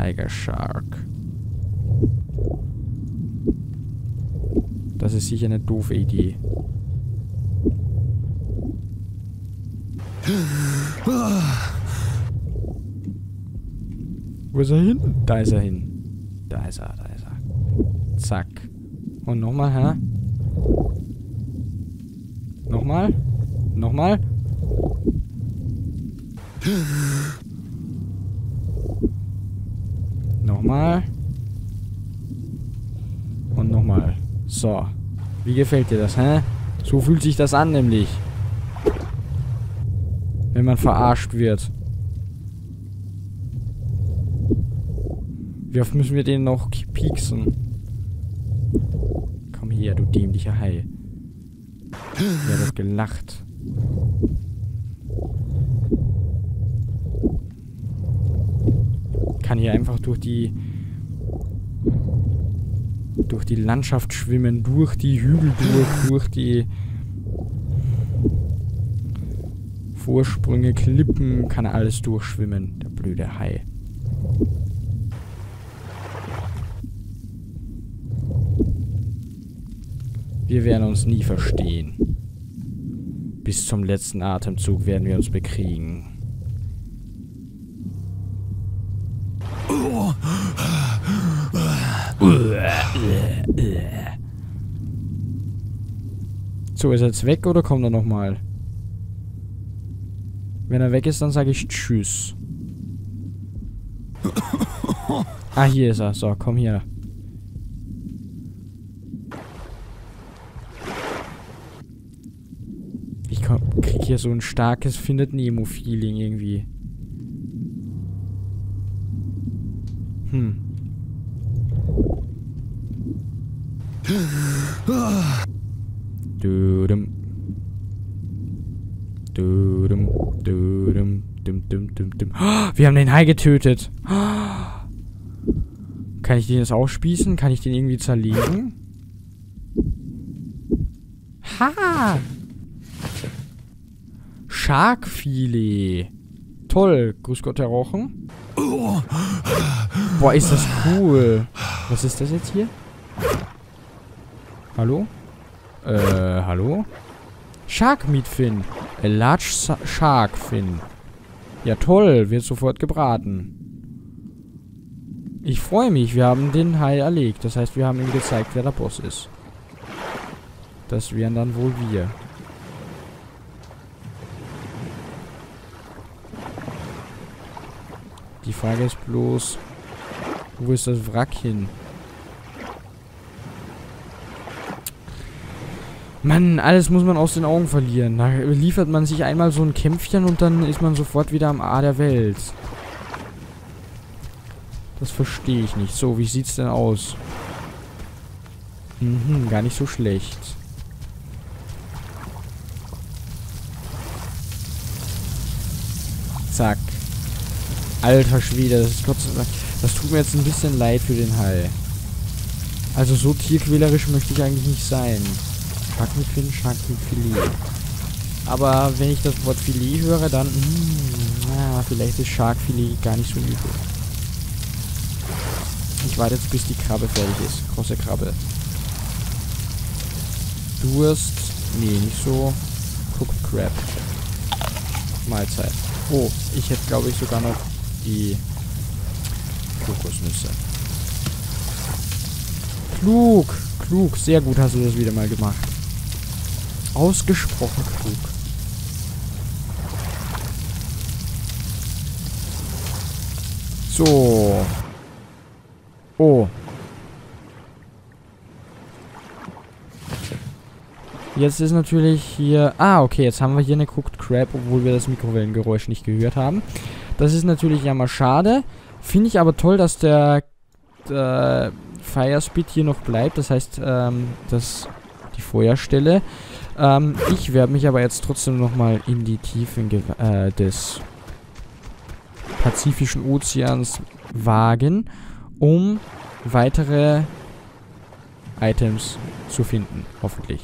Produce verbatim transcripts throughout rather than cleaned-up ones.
Tiger Shark. Das ist sicher eine doofe Idee. Wo ist er hin? Da ist er hin. Da ist er, da ist er. Zack. Und nochmal, hä? Nochmal? Nochmal? Nochmal. Und nochmal. So. Wie gefällt dir das, hä? So fühlt sich das an, nämlich. Wenn man verarscht wird. Wie oft müssen wir den noch pieksen? Komm her, du dämlicher Hai. Wer hat gelacht? Kann hier einfach durch die durch die Landschaft schwimmen, durch die Hügel durch, durch die Vorsprünge, Klippen, kann er alles durchschwimmen, der blöde Hai. Wir werden uns nie verstehen. Bis zum letzten Atemzug werden wir uns bekriegen. So, ist er jetzt weg oder kommt er nochmal? Wenn er weg ist, dann sage ich Tschüss. Ah, hier ist er. So, komm hier. Ich komm, krieg hier so ein starkes Findet-Nemo-Feeling irgendwie. Hm. Dudum. Dudum. Dudum. Dum, dum, dum, dum. Oh, wir haben den Hai getötet. Oh. Kann ich den jetzt ausspießen? Kann ich den irgendwie zerlegen? Ha! Sharkfilet. Toll. Grüß Gott, Herr Rochen. Boah, ist das cool. Was ist das jetzt hier? Hallo? Äh, hallo? Shark Meat Fin. A large Shark Fin. Ja, toll. Wird sofort gebraten. Ich freue mich. Wir haben den Hai erlegt. Das heißt, wir haben ihm gezeigt, wer der Boss ist. Das wären dann wohl wir. Die Frage ist bloß, wo ist das Wrack hin? Mann, alles muss man aus den Augen verlieren. Da liefert man sich einmal so ein Kämpfchen und dann ist man sofort wieder am A der Welt. Das verstehe ich nicht. So, wie sieht's denn aus? Mhm, gar nicht so schlecht. Zack. Alter Schwede, das ist Gott sei Dank. Das tut mir jetzt ein bisschen leid für den Hai. Also so tierquälerisch möchte ich eigentlich nicht sein. Shark mit Fin, Shark mit Filet. Aber wenn ich das Wort Filet höre, dann... Mh, na, vielleicht ist Sharkfilet gar nicht so übel. Ich warte jetzt, bis die Krabbe fertig ist. Große Krabbe. Durst. Nee, nicht so. Cooked Crab. Mahlzeit. Oh, ich hätte, glaube ich, sogar noch die Kokosnüsse. Klug. Klug. Sehr gut hast du das wieder mal gemacht. Ausgesprochen klug. So. Oh. Jetzt ist natürlich hier... Ah, okay, jetzt haben wir hier eine Cooked Crab, obwohl wir das Mikrowellengeräusch nicht gehört haben. Das ist natürlich ja mal schade. Finde ich aber toll, dass der, der Firespeed hier noch bleibt. Das heißt, ähm, dass die Feuerstelle. Ähm, ich werde mich aber jetzt trotzdem nochmal in die Tiefen äh, des Pazifischen Ozeans wagen, um weitere Items zu finden, hoffentlich.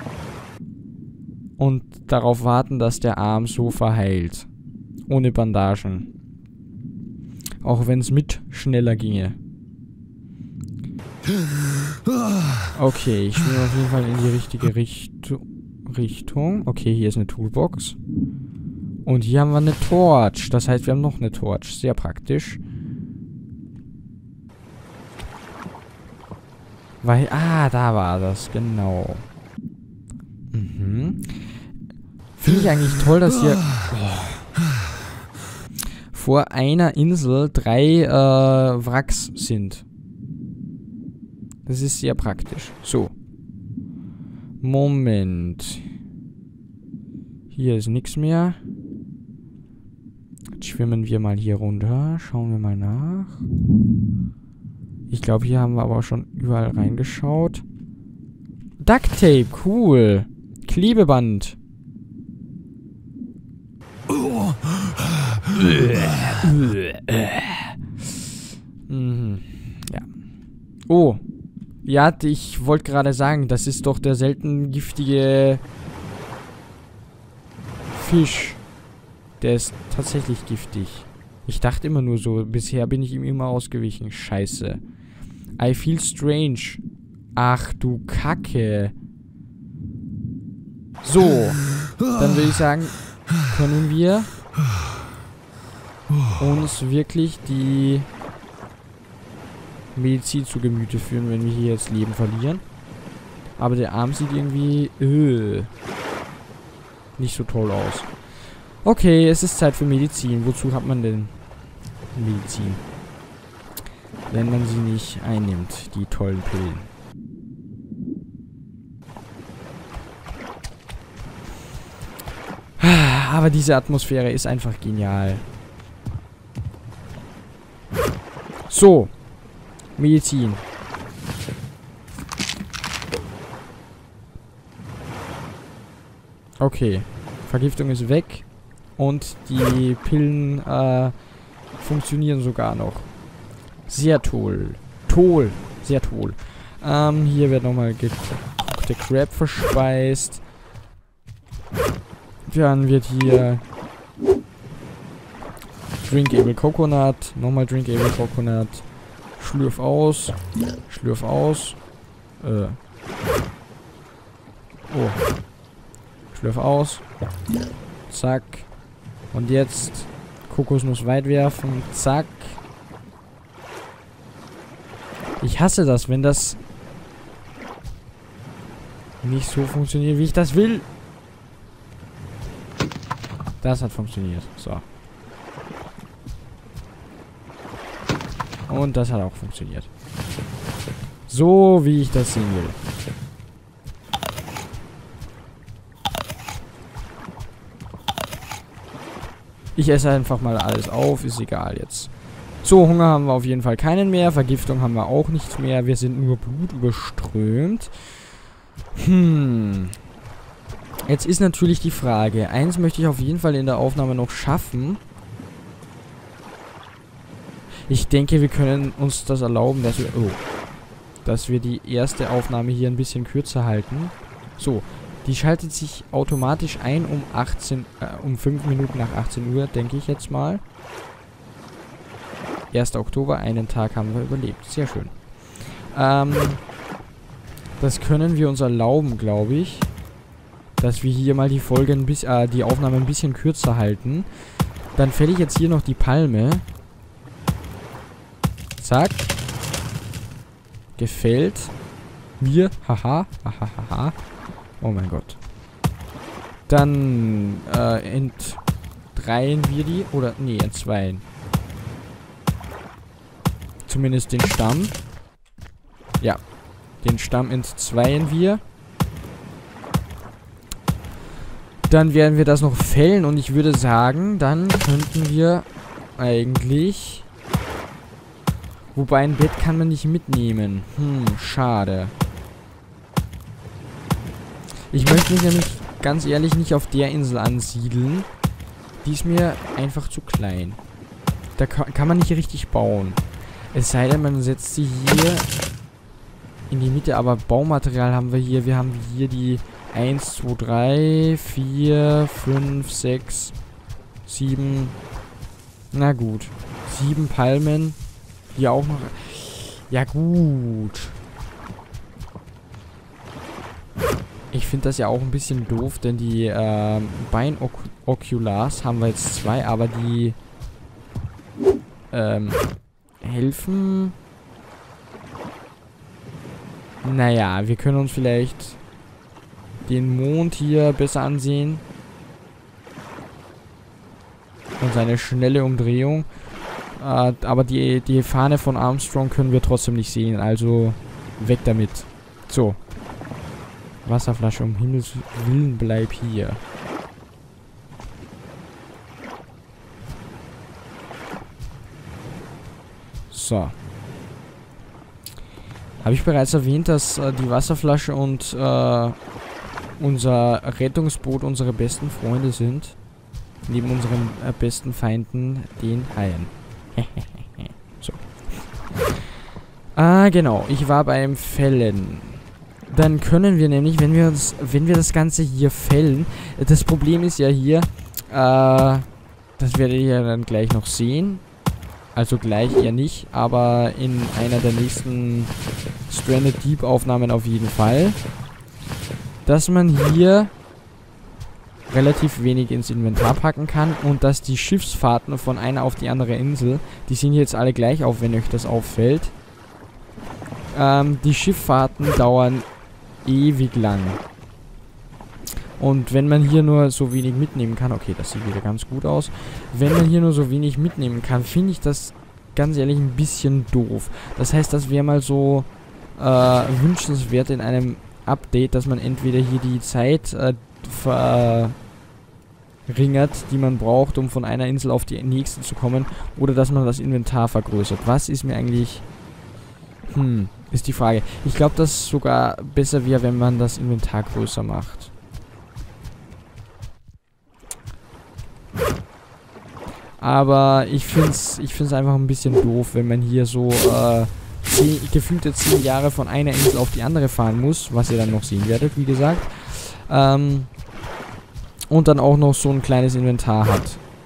Und darauf warten, dass der Arm so verheilt. Ohne Bandagen. Auch wenn es mit schneller ginge. Okay, ich schwimme auf jeden Fall in die richtige Richtung. Richtung. Okay, hier ist eine Toolbox. Und hier haben wir eine Torch. Das heißt, wir haben noch eine Torch. Sehr praktisch. Weil, ah, da war das. Genau. Mhm. Finde ich eigentlich toll, dass hier oh, vor einer Insel drei äh, Wracks sind. Das ist sehr praktisch. So. Moment. Hier ist nichts mehr. Jetzt schwimmen wir mal hier runter. Schauen wir mal nach. Ich glaube, hier haben wir aber auch schon überall reingeschaut. Duct Tape, cool. Klebeband. Mhm. Ja. Oh. Ja, ich wollte gerade sagen, das ist doch der selten giftige Fisch. Der ist tatsächlich giftig. Ich dachte immer nur so, bisher bin ich ihm immer ausgewichen. Scheiße. I feel strange. Ach du Kacke. So. Dann würde ich sagen, können wir uns wirklich die Medizin zu Gemüte führen, wenn wir hier jetzt Leben verlieren. Aber der Arm sieht irgendwie äh, nicht so toll aus. Okay, es ist Zeit für Medizin. Wozu hat man denn Medizin? Wenn man sie nicht einnimmt, die tollen Pillen. Aber diese Atmosphäre ist einfach genial. So. Medizin. Okay. Vergiftung ist weg. Und die Pillen äh, funktionieren sogar noch. Sehr toll. Toll. Sehr toll. Ähm, hier wird nochmal gekochte Crab verspeist. Dann wird hier Drinkable Coconut. Nochmal Drinkable Coconut. Schlürf aus. Schlürf aus. Äh. Oh. Schlürf aus. Zack. Und jetzt Kokosnuss weit werfen. Zack. Ich hasse das, wenn das nicht so funktioniert, wie ich das will. Das hat funktioniert. So. Und das hat auch funktioniert. So, wie ich das sehen will. Ich esse einfach mal alles auf. Ist egal jetzt. So, Hunger haben wir auf jeden Fall keinen mehr. Vergiftung haben wir auch nichts mehr. Wir sind nur blutüberströmt. Hm. Jetzt ist natürlich die Frage. Eins möchte ich auf jeden Fall in der Aufnahme noch schaffen. Ich denke, wir können uns das erlauben, dass wir... Oh. Dass wir die erste Aufnahme hier ein bisschen kürzer halten. So. Die schaltet sich automatisch ein um achtzehn... Äh, um fünf Minuten nach achtzehn Uhr, denke ich jetzt mal. erster Oktober, einen Tag haben wir überlebt. Sehr schön. Ähm... Das können wir uns erlauben, glaube ich. Dass wir hier mal die Folge ein bisschen, äh, die Aufnahme ein bisschen kürzer halten. Dann fälle ich jetzt hier noch die Palme. Zack. Gefällt mir. Haha. Hahaha. Oh mein Gott. Dann äh, entdreien wir die. Oder, nee, entzweien. Zumindest den Stamm. Ja. Den Stamm entzweien wir. Dann werden wir das noch fällen und ich würde sagen, dann könnten wir eigentlich... Wobei ein Bett kann man nicht mitnehmen. Hm, schade. Ich möchte mich nämlich ganz ehrlich nicht auf der Insel ansiedeln. Die ist mir einfach zu klein. Da kann, kann man nicht richtig bauen. Es sei denn, man setzt sie hier in die Mitte, aber Baumaterial haben wir hier. Wir haben hier die eins, zwei, drei, vier, fünf, sechs, sieben. Na gut. sieben Palmen. Hier auch noch... Ja gut. Ich finde das ja auch ein bisschen doof, denn die äh, Binoculars haben wir jetzt zwei, aber die ähm, helfen... Naja, wir können uns vielleicht den Mond hier besser ansehen. Und seine schnelle Umdrehung. Äh, aber die, die Fahne von Armstrong können wir trotzdem nicht sehen. Also weg damit. So. Wasserflasche, um Himmels Willen, bleib hier. So. Habe ich bereits erwähnt, dass äh, die Wasserflasche und äh, unser Rettungsboot unsere besten Freunde sind? Neben unseren äh, besten Feinden, den Haien. So. Ah, genau. Ich war beim Fällen. Dann können wir nämlich, wenn wir uns, wenn wir das Ganze hier fällen, das Problem ist ja hier, äh, das werdet ihr ja dann gleich noch sehen. Also gleich eher nicht, aber in einer der nächsten Stranded Deep Aufnahmen auf jeden Fall. Dass man hier relativ wenig ins Inventar packen kann und dass die Schiffsfahrten von einer auf die andere Insel, die sehen jetzt alle gleich auf, wenn euch das auffällt. Ähm, die Schifffahrten dauern ewig lang. Und wenn man hier nur so wenig mitnehmen kann, okay, das sieht wieder ganz gut aus. Wenn man hier nur so wenig mitnehmen kann, finde ich das ganz ehrlich ein bisschen doof. Das heißt, das wäre mal so äh, wünschenswert in einem Update, dass man entweder hier die Zeit äh, verringert, die man braucht, um von einer Insel auf die nächste zu kommen, oder dass man das Inventar vergrößert. Was ist mir eigentlich... Hm, ist die Frage. Ich glaube, dass sogar besser wäre, wenn man das Inventar größer macht. Aber ich finde es ich find's einfach ein bisschen doof, wenn man hier so äh, zehn, gefühlte zehn Jahre von einer Insel auf die andere fahren muss, was ihr dann noch sehen werdet, wie gesagt. Ähm, und dann auch noch so ein kleines Inventar hat.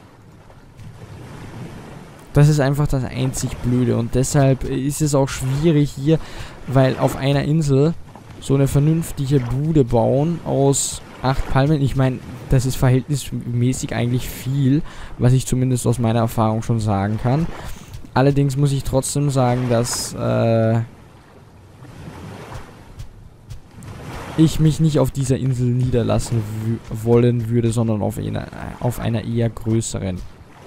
Das ist einfach das einzig Blöde und deshalb ist es auch schwierig hier, weil auf einer Insel so eine vernünftige Bude bauen aus acht Palmen. Ich meine, das ist verhältnismäßig eigentlich viel, was ich zumindest aus meiner Erfahrung schon sagen kann. Allerdings muss ich trotzdem sagen, dass äh, ich mich nicht auf dieser Insel niederlassen wollen würde, sondern auf einer, auf einer eher größeren,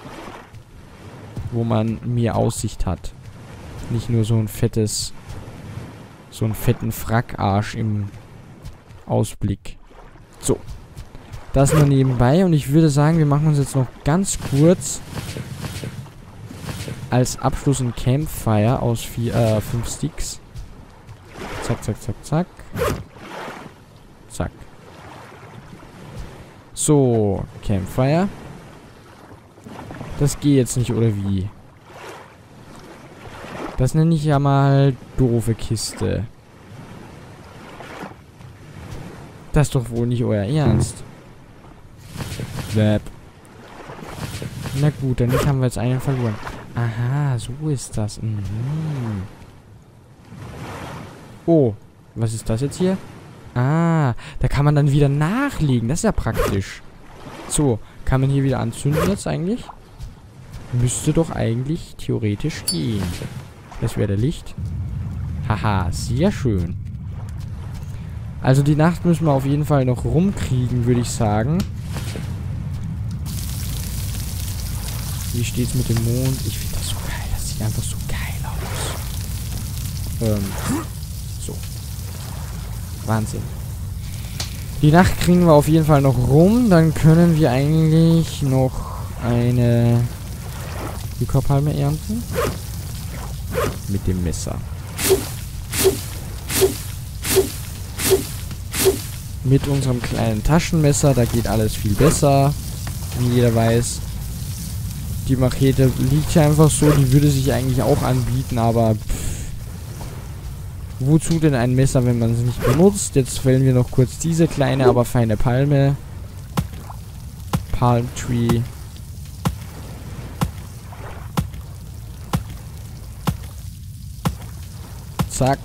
wo man mehr Aussicht hat. Nicht nur so ein fettes, so einen fetten Frackarsch im Ausblick. So. Das nur nebenbei und ich würde sagen, wir machen uns jetzt noch ganz kurz als Abschluss ein Campfire aus vier, äh, fünf Sticks. Zack, zack, zack, zack. Zack. So, Campfire. Das geht jetzt nicht, oder wie? Das nenne ich ja mal doofe Kiste. Das ist doch wohl nicht euer Ernst. Bäb. Na gut, dann haben wir jetzt einen verloren. Aha, so ist das. Mhm. Oh, was ist das jetzt hier? Ah, da kann man dann wieder nachlegen. Das ist ja praktisch. So, kann man hier wieder anzünden jetzt eigentlich? Müsste doch eigentlich theoretisch gehen. Das wäre der Licht. Haha, sehr schön. Also die Nacht müssen wir auf jeden Fall noch rumkriegen, würde ich sagen. Wie steht's mit dem Mond? Ich finde das so geil. Das sieht einfach so geil aus. Ähm, so. Wahnsinn. Die Nacht kriegen wir auf jeden Fall noch rum. Dann können wir eigentlich noch eine Yucca-Palme ernten. Mit dem Messer. Mit unserem kleinen Taschenmesser, da geht alles viel besser. Wie jeder weiß. Die Machete liegt hier einfach so, die würde sich eigentlich auch anbieten, aber pff, wozu denn ein Messer, wenn man es nicht benutzt? Jetzt fällen wir noch kurz diese kleine, aber feine Palme. Palm Tree. Zack.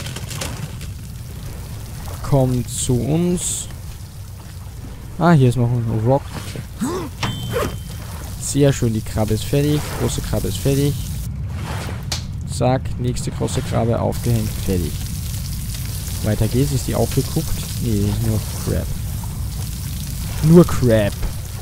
Kommt zu uns. Ah, hier ist noch ein Rock. Sehr schön, die Krabbe ist fertig. Große Krabbe ist fertig. Zack, nächste große Krabbe aufgehängt, fertig. Weiter geht's. Ist die aufgeguckt? Nee, nur Crab. Nur Crab.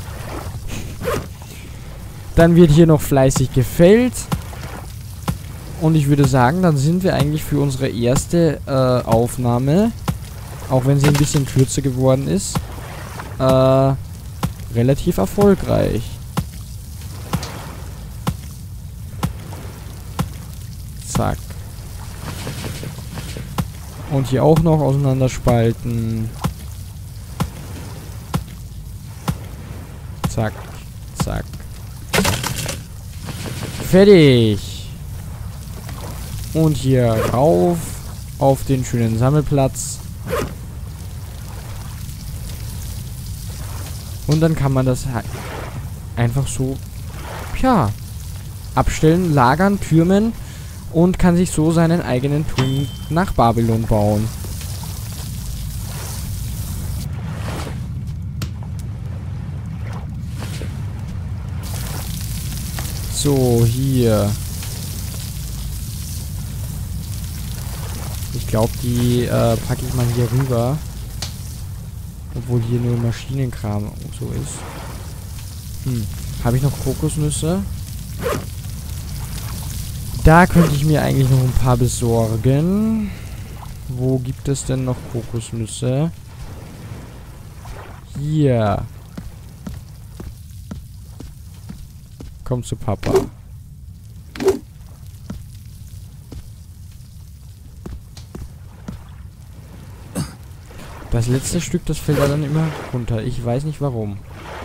Dann wird hier noch fleißig gefällt. Und ich würde sagen, dann sind wir eigentlich für unsere erste äh, Aufnahme, auch wenn sie ein bisschen kürzer geworden ist, äh, relativ erfolgreich. Zack. Und hier auch noch auseinanderspalten. Zack, zack. Fertig. Und hier rauf auf den schönen Sammelplatz. Und dann kann man das einfach so, ja, abstellen, lagern, türmen und kann sich so seinen eigenen Turm nach Babylon bauen. So, hier. Ich glaube, die äh, packe ich mal hier rüber. Obwohl hier nur Maschinenkram und so ist. Hm. Habe ich noch Kokosnüsse? Da könnte ich mir eigentlich noch ein paar besorgen. Wo gibt es denn noch Kokosnüsse? Hier. Komm zu Papa. Das letzte Stück, das fällt da dann immer runter. Ich weiß nicht warum.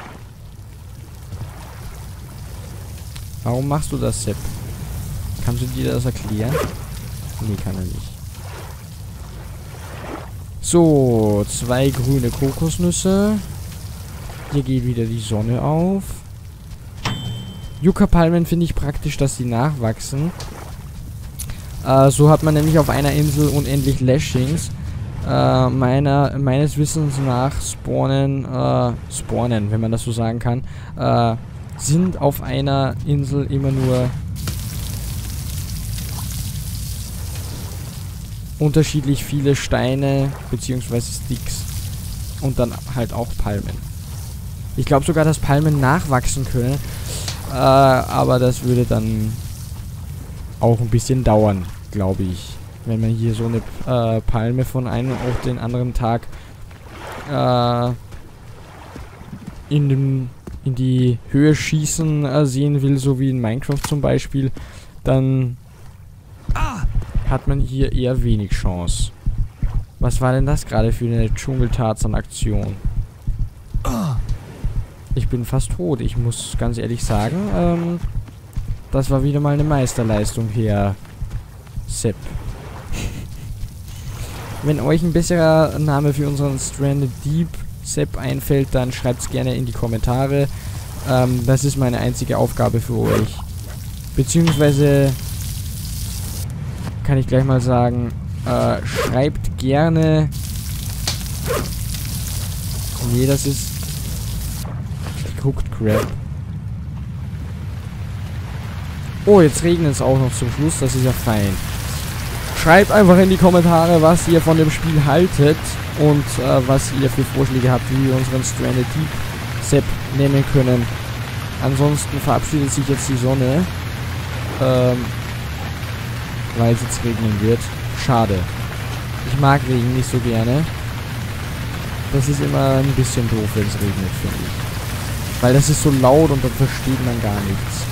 Warum machst du das, Sepp? Kannst du dir das erklären? Nee, kann er nicht. So, zwei grüne Kokosnüsse. Hier geht wieder die Sonne auf. Yucca-Palmen finde ich praktisch, dass sie nachwachsen. Äh, so hat man nämlich auf einer Insel unendlich Lashings. Äh, meiner, meines Wissens nach spawnen, äh, spawnen, wenn man das so sagen kann, äh, sind auf einer Insel immer nur unterschiedlich viele Steine bzw. Sticks und dann halt auch Palmen. Ich glaube sogar, dass Palmen nachwachsen können, äh, aber das würde dann auch ein bisschen dauern, glaube ich. Wenn man hier so eine äh, Palme von einem auf den anderen Tag äh, in, den, in die Höhe schießen äh, sehen will, so wie in Minecraft zum Beispiel, dann hat man hier eher wenig Chance. Was war denn das gerade für eine Dschungel-Tarzan-Aktion? Ich bin fast tot. Ich muss ganz ehrlich sagen, ähm, das war wieder mal eine Meisterleistung hier, Sepp. Wenn euch ein besserer Name für unseren Stranded Deep Sepp einfällt, dann schreibt es gerne in die Kommentare. Ähm, das ist meine einzige Aufgabe für euch. Beziehungsweise kann ich gleich mal sagen, äh, schreibt gerne... Nee, das ist... Cooked Crab. Oh, jetzt regnet es auch noch zum Schluss, das ist ja fein. Schreibt einfach in die Kommentare, was ihr von dem Spiel haltet und äh, was ihr für Vorschläge habt, wie wir unseren Stranded Deep Sepp nennen können. Ansonsten verabschiedet sich jetzt die Sonne, ähm, weil es jetzt regnen wird. Schade. Ich mag Regen nicht so gerne. Das ist immer ein bisschen doof, wenn es regnet, finde ich. Weil das ist so laut und dann versteht man gar nichts.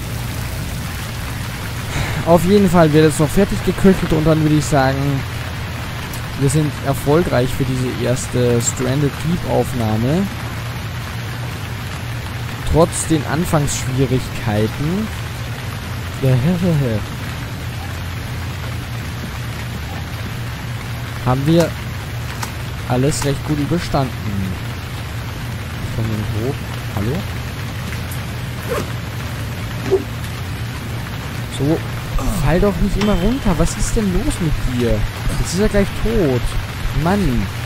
Auf jeden Fall wird es noch fertig geköchelt und dann würde ich sagen, wir sind erfolgreich für diese erste Stranded Deep Aufnahme. Trotz den Anfangsschwierigkeiten. Haben wir alles recht gut überstanden. Ich komme nicht hoch. Hallo? So. Fall doch nicht immer runter. Was ist denn los mit dir? Jetzt ist er gleich tot. Mann.